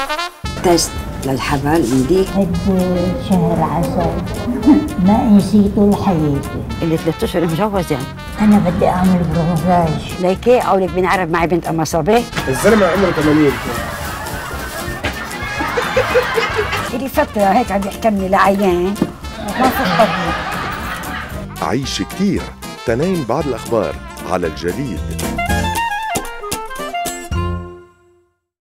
تست للحبل مديك هد شهر عسل ما نسيته لحياتي. اللي 3 أشهر مجوز يعني. أنا بدي أعمل برونزاج. ليكي أو لك بنعرف معي بنت أما صبي. الزلمة عمره 80. إلي فترة هيك عم يحكمني لعيان ما فقدني. عيش كتير تنين بعد الأخبار على الجديد.